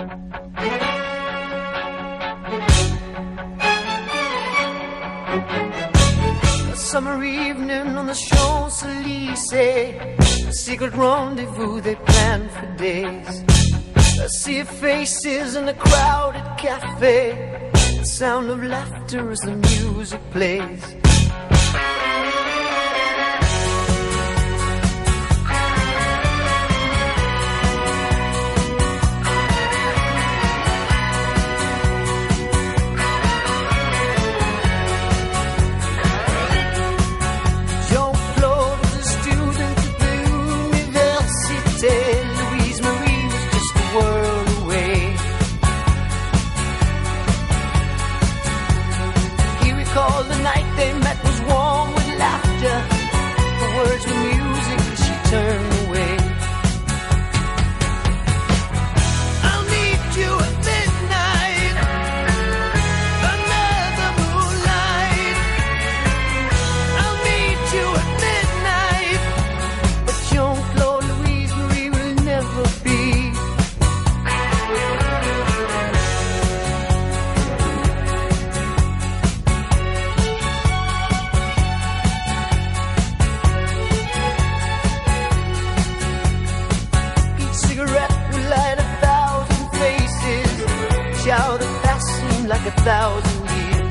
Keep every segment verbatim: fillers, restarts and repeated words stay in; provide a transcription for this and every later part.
Summer evening on the Champs-Élysées, a secret rendezvous they planned for days. I see faces in a crowded cafe, the sound of laughter as the music plays. Like a thousand years.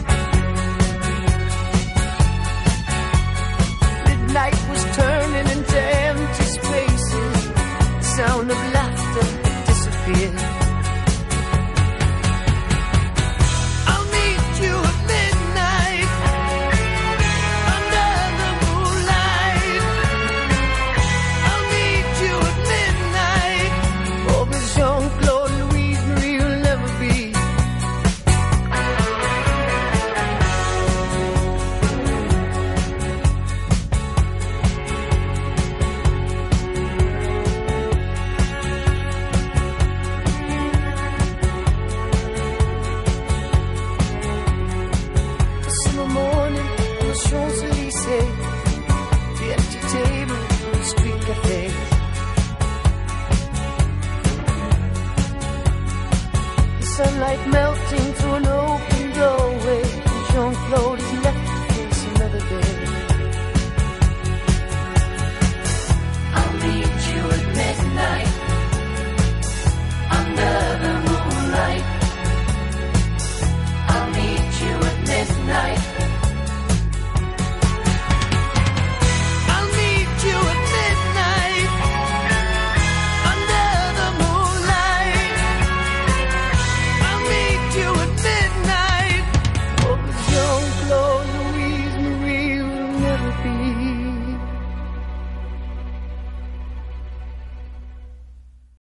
Midnight was turning into empty spaces. The sound of laughter had disappeared. I'll meet you at midnight under the moonlight. I'll meet you at midnight. Oh, Miss Jean-Claude Louise Marie will never be. Champs-Élysées, the empty table, the street cafes. The sunlight melting through an open doorway.